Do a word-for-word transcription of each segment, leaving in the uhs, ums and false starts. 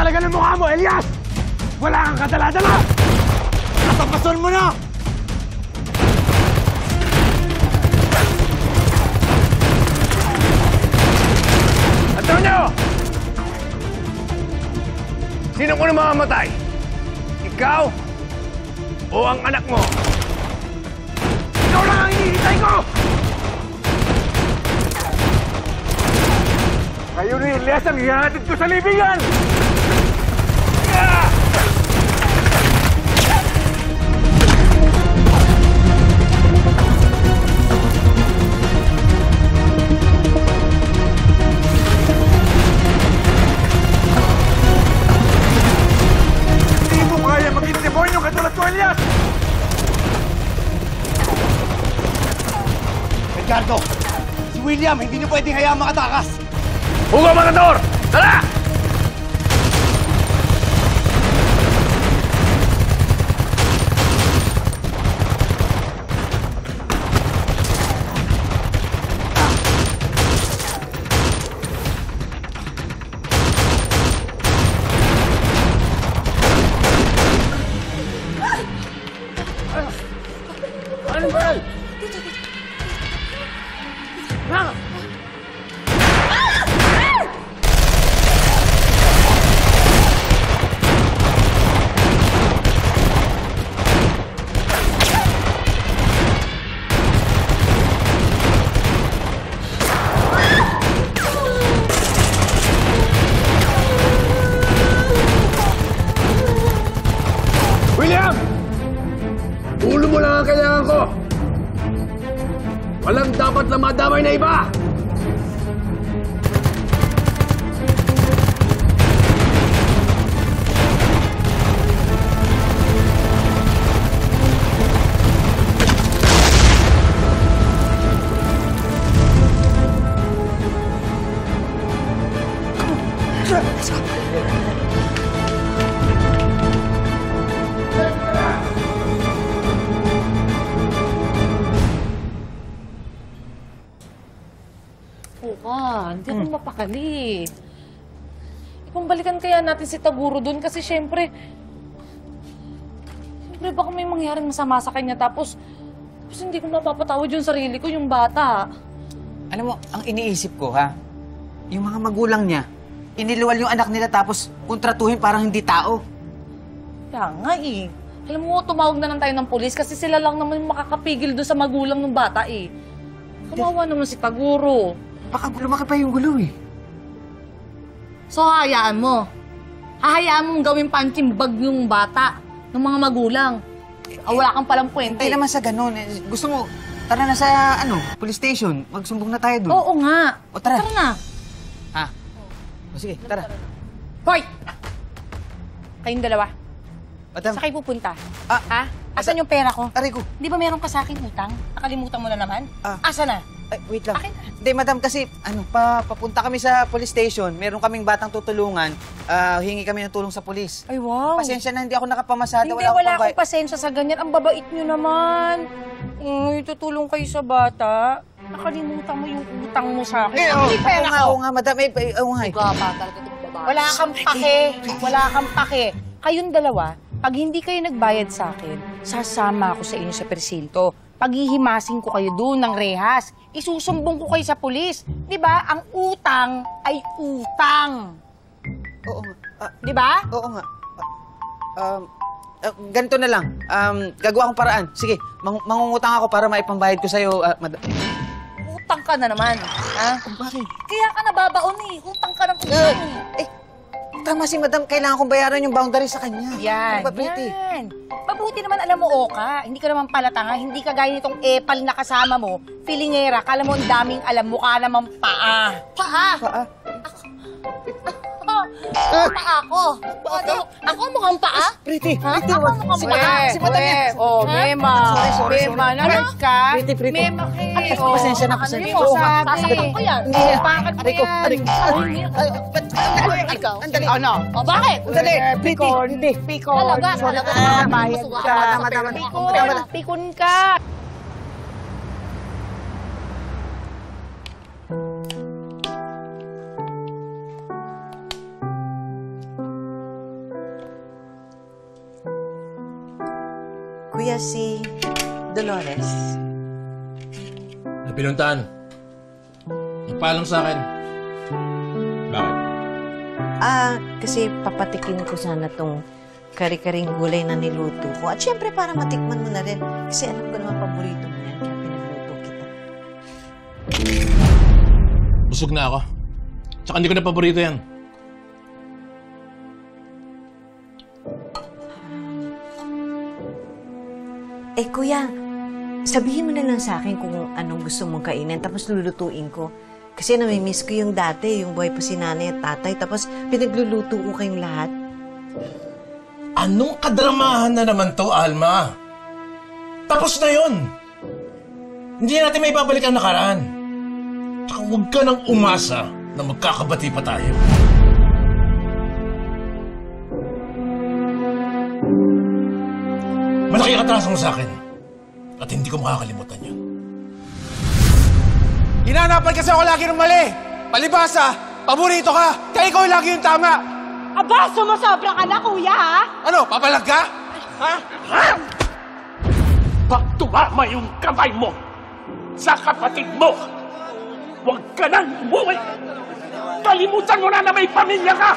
talaga ng mukha mo, Elias! Wala kang kadala-dala! Natapason mo na! Antonio! Sino ko na mamamatay? Ikaw o ang anak mo? Ikaw lang ang hinihintay ko! Kayo ni Elias ang hihatid ko sa libingan! Ah! Hindi mo kaya maging demonyo katulad ko, Elias! Edgardo! Si William, hindi niyo pwedeng hayaan makatakas! Hugo Matador! Tara! Ano ba? Dito, dito. Ha? William! Ulo mo lang ang kailangan ko! Walang dapat na madamay na iba! Let's go! Ah, hindi ako mapakali. Ipambalikan kaya natin si Taguro doon kasi syempre, syempre baka may mangyaring masama sa kanya tapos, tapos hindi ko mapapatawad yung sarili ko, yung bata. Alam mo, ang iniisip ko, ha? Yung mga magulang niya, iniluwal yung anak nila tapos kontratuhin parang hindi tao. Kaya nga eh. Alam mo, tumawag na lang tayo ng polis kasi sila lang naman makakapigil doon sa magulang ng bata eh. Kawawa naman si Taguro. Baka lumaki pa yung gulo eh. So, hayaan mo. Hahayaan mong gawin punching bag yung bata ng mga magulang. Ah, wala kang palang kwenta Hindi eh. naman sa ganun. Eh, Gusto mo, tara na sa, ano, police station. Magsumbong na tayo doon. Oo nga. O, tara. Tara na. Ha? O, sige, tara. Hoy! Kayong dalawa. Madam. Saan kayo pupunta? Ah, Ha? Asan yung pera ko? Aray ko. Di ba meron ka sa akin utang? Nakalimutan mo na naman? Ah. Asa na? Ay, wait lang. Akin na. Hindi, madam, kasi, ano, pa, papunta kami sa police station. Meron kaming batang tutulungan. Ah, hingi kami ng tulong sa police. Ay, wow. Pasensya na, hindi ako nakapamasada. Hindi, wala, wala akong akong pasensya sa ganyan. Ang babait nyo naman. Uy, tutulong kayo sa bata. Nakalimutan mo yung utang mo sa akin. Eh, Ang oo, may pera oo nga, ko. oo nga, madam. Eh, eh, oo nga. eh. Uga pa talaga itong babae. Wala kang pake. Wala kang pake. Kayong dalawa, pag hindi kayo nagbayad sa akin, sasama ako sa inyo sa presinto. Paghihimasin ko kayo doon ng rehas. Isusumbong ko kayo sa pulis. Di ba? Ang utang ay utang. Oo nga. Ah, Di ba? oo nga. Ah, um, ah, ganito na lang. Um, gagawa akong paraan. Sige, mang mangungutang ako para maipambayad ko sa'yo, ah, madam. Utang ka na naman. Ha? Bakit? Kaya ka nababaon eh. Utang ka ng utang eh. Eh, tama si madam. Kailangan kong bayaran yung boundary sa kanya. Yan, Ano ba, Pretty? yan. Mabuti naman alam mo, Oka. Hindi ka naman pala tanga. Hindi ka gaya nitong epal na kasama mo. Filingera. Kala mo ang daming alam. Mukha naman paa. Paa! Paa? Ah, paa ako. Ano? Ako mukhang paa? Pretty, Ha? Pretty, Ako wag. mukhang Si paa? madam, si madam yan. Oh, Ha? Mema. Sorry, sorry, Mema, sorry. naman ka. Pretty, Pretty. Mema, hey. Ay, pasensya na, pasensya Ano na. yung Oo nga. sabi? Sasaktan ko yan. Hindi, Bakit mo aray ko, yan? aray ko. Ay, ba't- andali, Ikaw? andali. Ano? O bakit? Andali, Pretty, Pikon, Pretty. pikon. Talaga, Sorry, talaga. ah, bayad Masuga ka. ako sa Tama, pera tama. mo. Pikon, Tama na. pikon ka. kuya si Dolores? Napinuntahan. Nagpaalam sa akin. Bakit? Ah, kasi papatikin ko sana tong kari-karing gulay na niluto ko. At syempre para matikman mo na rin. Kasi alam ko naman paborito mo yan, kaya pinagluto kita. Busog na ako. Tsaka hindi ko na paborito yan. Eh, kuya, sabihin mo na lang sa akin kung anong gusto mong kainin, tapos lulutuin ko. Kasi namimiss ko yung dati, yung buhay pa si nanay at tatay, tapos pinagluluto ko kayong lahat. Anong kadramahan na naman to, Alma? Tapos na yun. Hindi natin may babalik ang nakaraan. Tsaka huwag ka nang umasa na magkakabati pa tayo. Malaki ang atraso mo sa akin. At hindi ko makakalimutan yun. Hinanapan kasi ako lagi ng mali. Palibasa, paborito ka. Kaya ikaw lagi yung tama. Aba, sumusobra ka na, kuya, ha? Ano, papalag ka? Ha? Ha? Pag tumama yung kamay mo sa kapatid mo, huwag ka nang umuwi. Kalimutan mo na na may pamilya ka.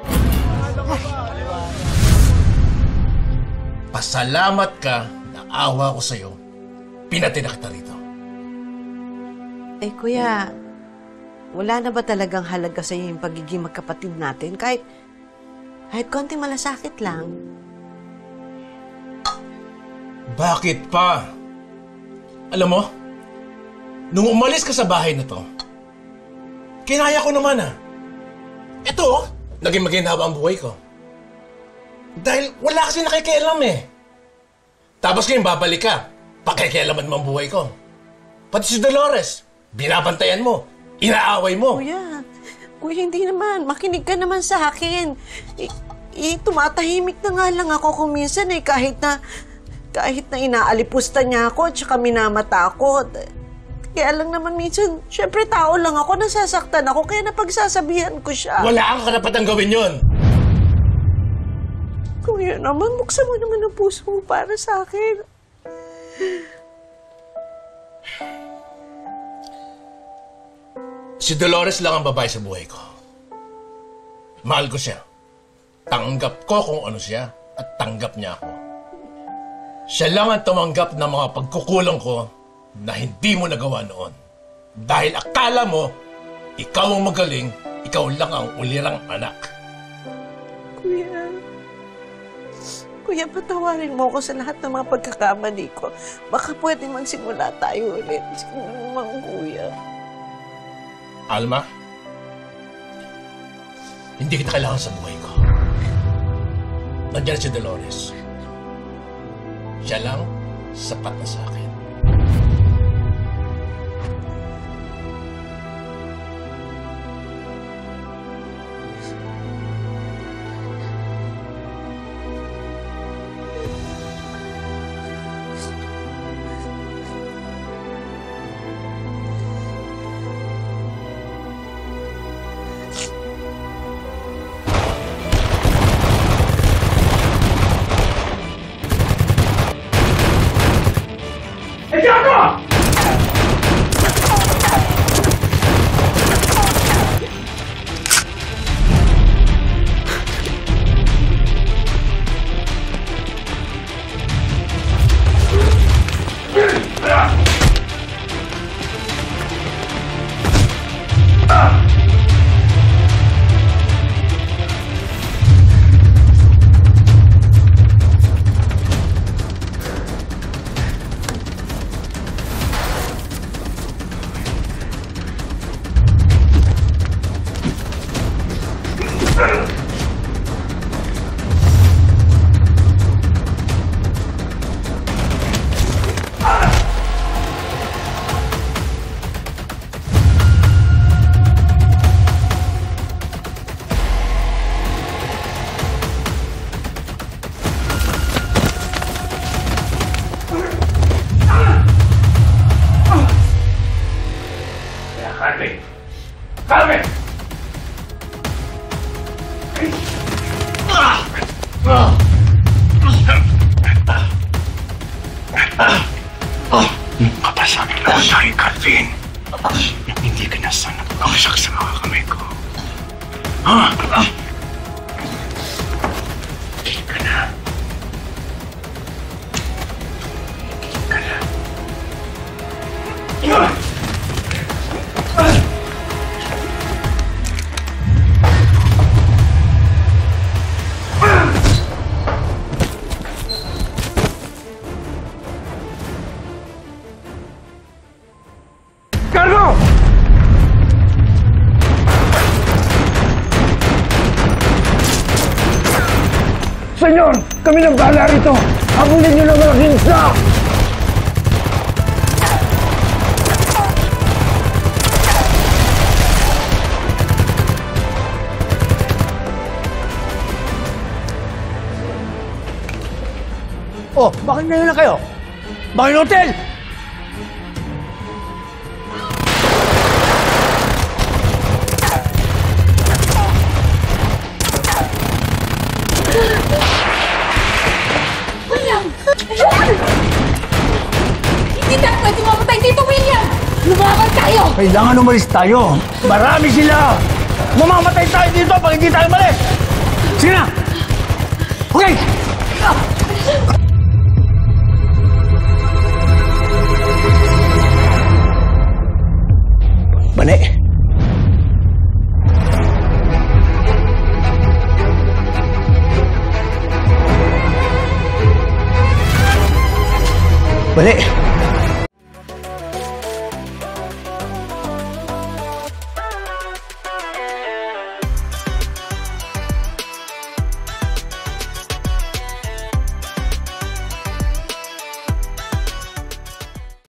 Pasalamat ka na awa ko sa'yo. Pinatid na kita rito. Eh, kuya, wala na ba talagang halaga sa'yo yung pagiging magkapatid natin? Kahit, kahit konting malasakit lang. Bakit pa? Alam mo, nung umalis ka sa bahay na to, kinaya ko naman ah. Ito, naging maginhawa ang buhay ko. Dahil wala kasi nakikialam eh. Tapos ngayon babalik ka, pakikialaman mo ang buhay ko. Pati si Dolores, binabantayan mo, inaaway mo. Kuya, kuya, hindi naman. Makinig ka naman sa akin. I, i tumatahimik na nga lang ako kung minsan eh, kahit na, kahit na inaalipusta niya ako at saka minamatakot. Kaya lang naman minsan, syempre tao lang ako, nasasaktan ako, kaya napagsasabihan ko siya. Wala kang karapatang gawin yun. Kuya naman, buksan mo naman ang puso mo para sa akin. Si Dolores lang ang babae sa buhay ko. Mahal ko siya. Tanggap ko kung ano siya at tanggap niya ako. Siya lang ang tumanggap ng mga pagkukulang ko na hindi mo nagawa noon. Dahil akala mo, ikaw ang magaling, ikaw lang ang ulirang anak. Kuya, Kuya, patawarin mo ako sa lahat ng mga pagkakamali ko. Baka pwede magsimula tayo ulit. Sige naman, Kuya. Alma, hindi kita kailangan sa buhay ko. Nandiyan si Dolores. Siya lang, sapat na sa akin. Carmen! Carmen! Cargo! Senyor, kami nang bahala rito. Habulin niyo ng mga ginsa! Oh, bakit ngayon na kayo? Bakit hotel? William! Hindi tayo pwede mamatay dito, William! Lumaban tayo! Kailangan umalis tayo. Marami sila. Mamamatay tayo dito pag hindi tayo umalis. Sige na. Okay. Bane. Bane.